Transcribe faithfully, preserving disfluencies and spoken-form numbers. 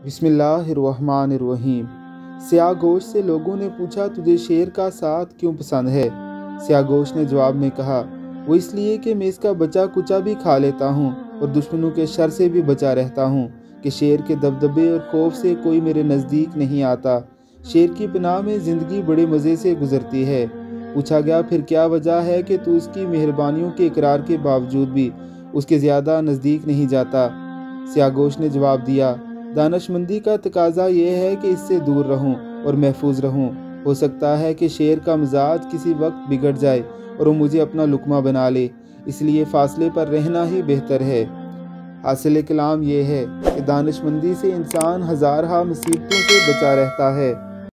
बिस्मिल्लाहिर्रहमानिर्रहीम। स्यागोश से लोगों ने पूछा, तुझे शेर का साथ क्यों पसंद है? स्यागोश ने जवाब में कहा, वो इसलिए कि मैं इसका बचा कुचा भी खा लेता हूँ और दुश्मनों के शर से भी बचा रहता हूँ कि शेर के दबदबे और खौफ से कोई मेरे नज़दीक नहीं आता। शेर की पनाह में ज़िंदगी बड़े मज़े से गुजरती है। पूछा गया, फिर क्या वजह है कि तू उसकी मेहरबानियों के इकरार के बावजूद भी उसके ज़्यादा नज़दीक नहीं जाता? स्यागोश ने जवाब दिया, दानशमंदी का तकाजा ये है कि इससे दूर रहूं और महफूज रहूं। हो सकता है कि शेर का मिजाज किसी वक्त बिगड़ जाए और वो मुझे अपना लुकमा बना ले, इसलिए फासले पर रहना ही बेहतर है। हासिल कलाम ये है कि दानशमंदी से इंसान हज़ारहा मुसीबतों से बचा रहता है।